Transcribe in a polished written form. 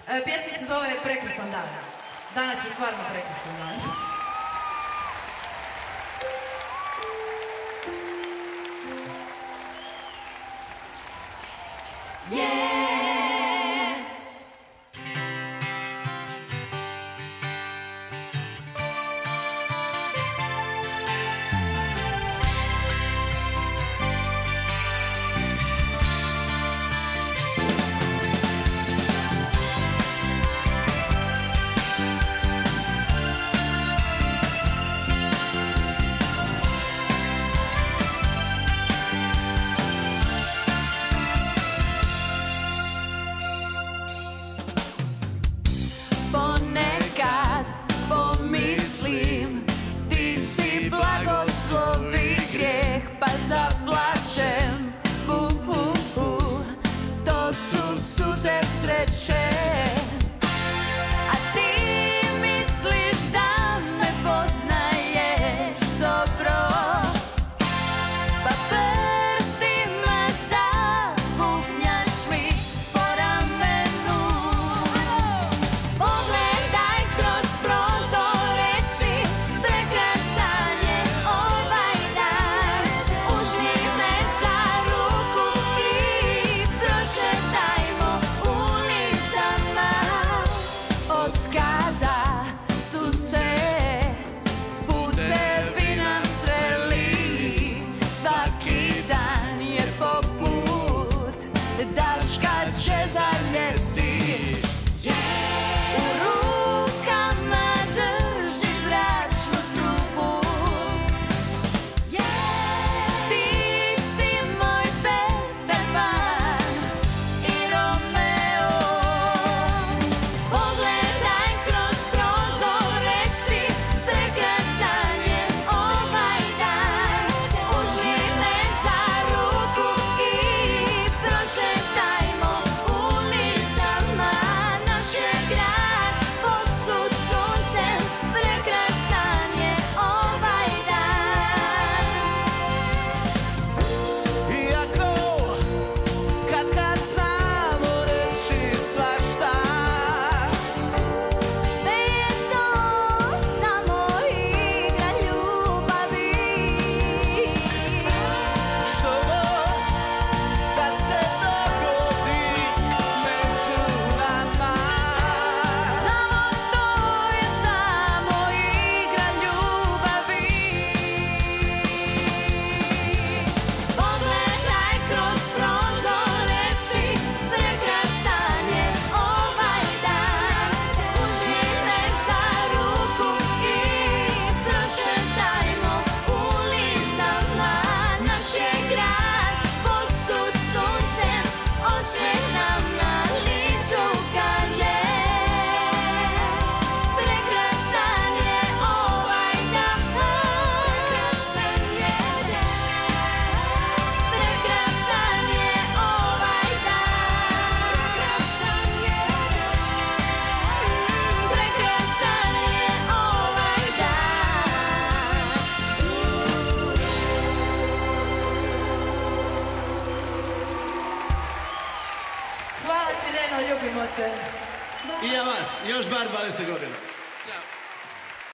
Pjesma se zove Prekrasan dan. Danas je stvarno prekrasan dan. Ponekad pomislim, ti si blagoslov i grijeh, pa zaplačem. To su suze sreće. A ti misliš da me poznaješ dobro, pa prstima zabubnjaš mi po ramenu. Pogledaj kroz prozor, reci, prekrasan je ovaj dan. Uzmi me za ruku i prošetajmo ulicama. Od kada su se putevi nam sreli, svaki dan je poput daška će zaljeti. U rukama držiš zračnu trubu, ti si moj Peter Pan i Romeo. Pogledaj kroz prozor, reci, prekrasan je ovaj dan. Uzmi me za ruku i prošetajmo ulicama. Naš je grad posut suncem, prekrasan je ovaj dan. Iako kad znamo reći svašta, Sve je to samo igra ljubavi. što god da se dogodi među nama, Znamo, to je samo igra ljubavi. Pogledaj kroz prozor, reci, prekrasan je ovaj dan. Uzmi me za ruku i prošetajmo ulicama. Naš je grad posut suncem, osmeh nam na licu kaže. Prekrasan je ovaj dan. Prekrasan je ovaj dan. Prekrasan je ovaj dan. Hvala ti, Neno, ljubimo te. i ja vas, još bar 20 godina.